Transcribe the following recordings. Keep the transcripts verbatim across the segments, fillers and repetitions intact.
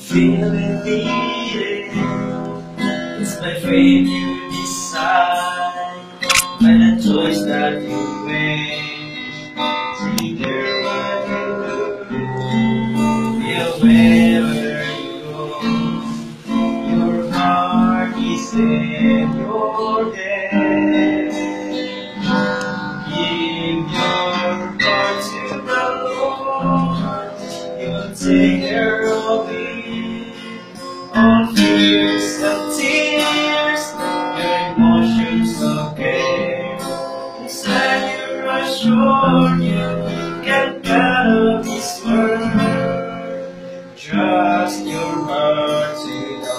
feeling needed. It's my fate you decide by the choice that you make. Trigger what you do, feel wherever you go. Your heart is in your head. Give your heart to the Lord, He'll take care of it. All fears and tears, your emotions of care. Inside you're assured you can get of His word. Trust your heart to the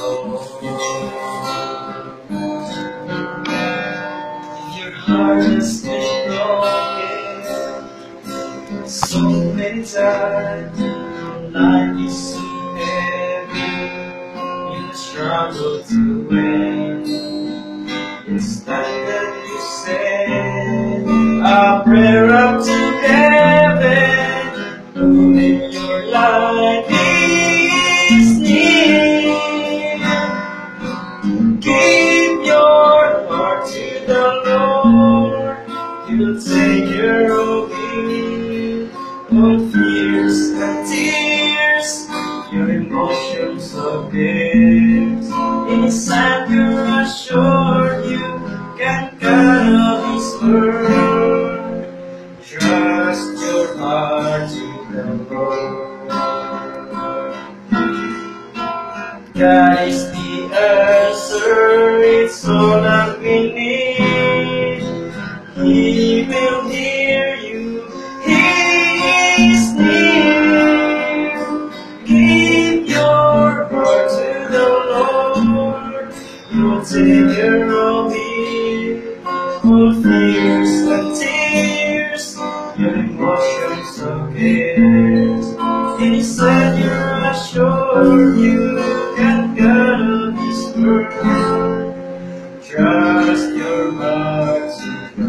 Lord. If your heart has been broken so many times, life is so heavy, you struggle to end. It's time that you say a prayer up to heaven, knowing your life is near. Give your heart to the Lord, He'll take care of you. All fears and tears, your emotions of guilt. Inside you're assured you can cut off His word. Trust your heart to the Lord. God is the answer, it's all that we need. He will hear you, He is near. Give your heart to the Lord, He'll take care of it. All fears and tears, your emotions of guilt. Inside you're assured you can get of His word. Trust your heart to the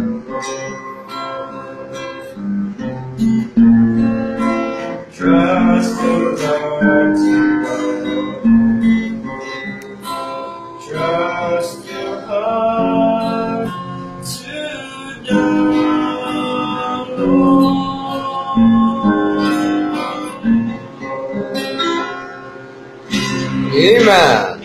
Lord. Trust your heart to the Lord. Trust your heart to the Lord. Amen.